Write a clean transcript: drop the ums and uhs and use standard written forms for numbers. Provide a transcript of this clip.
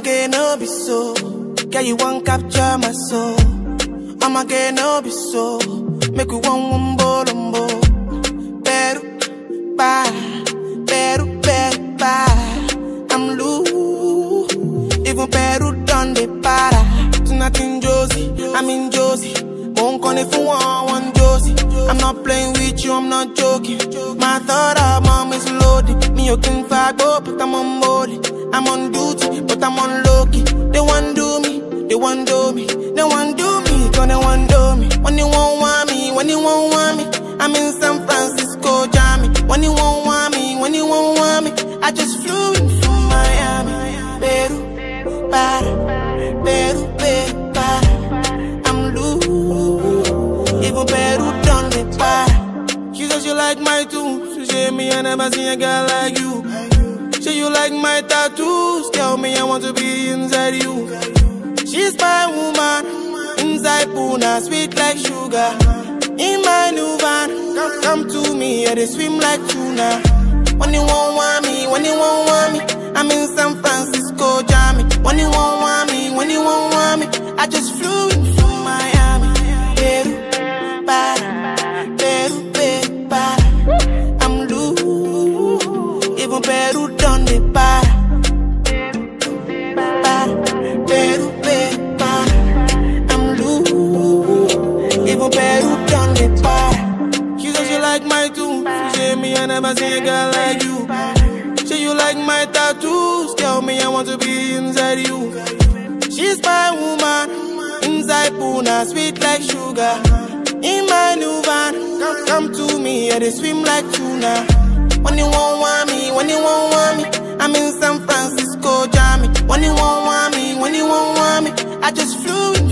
get no be so. Girl, you won't capture my soul. I'ma get no be so. Make you one wumbo lumbo. Peru, bye. Peru, Peru, bye. I'm loose. Even Peru done the para. Tonight in Josie, I'm in Josie. Won't call if you want one Josie. I'm not playing with you, I'm not joking. My thought of mom is loaded. Me you can fight, but I'm on board. I'm on duty, but I'm on low-key. They want do me, they want do me. They want do me, cause they want do me. When you won't want me, when you won't want me, I'm in San Francisco, Jammy. When you won't want me, when you won't want me, I just flew in from Miami. Peru, para, Peru, Peru, para. I'm loose, even Peru done the para. She says you like my tunes. She said me I never seen a girl like you. Say you like my tattoos. Tell me I want to be inside you. She's my woman. Inside Puna, sweet like sugar. In my new van, come to me, yeah, they swim like tuna. When you won't want me, when you won't want me, I'm in San Francisco, Jammy. When you won't want me, when you won't want me, I just flew in from Miami. Peru, para, Peru, Peru, para. I'm loose, even Peru done the para. Peru, Peru, para. I'm loose, even Peru done the para. She says you like my tunes. She say me I never seen a girl like you. Say you like my tattoos. Tell me I want to be inside you. She's my woman. Inside Puna, sweet like sugar. In my new van, come to me, yeah, they swim like tuna. When you won't want me, when you won't want me, I'm in San Francisco, Jammy. When you won't want me, when you won't want me, I just flew in